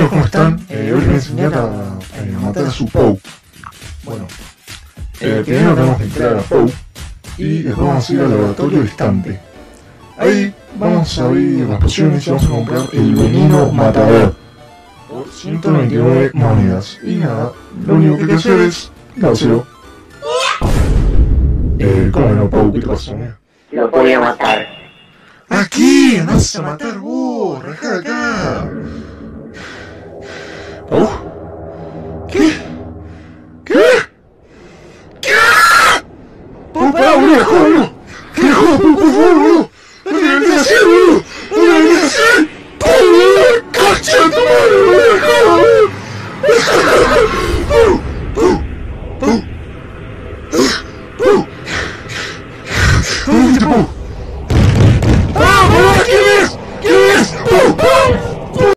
amigos, ¿cómo están? Hoy les voy a enseñar a matar a su Pou. Bueno, primero tenemos que entrar a Pou y después vamos a ir al laboratorio distante. Ahí vamos a abrir las pociones y vamos a comprar el veneno matador por 199 monedas. Y nada, lo único que hay que hacer es dárselo. ¿Cómo no, Pou? ¿Qué te pasó? Lo voy a matar. ¿A quién vas a matar vos? ¡Rajá de acá! ¿Oh? ¿Qué? ¿Qué? ¿Qué? ¡Pará, boludo! ¡Joder! ¡Qué joder, por favor, boludo! ¡No te vengas así, boludo! ¡No te vengas así! ¡Cacha,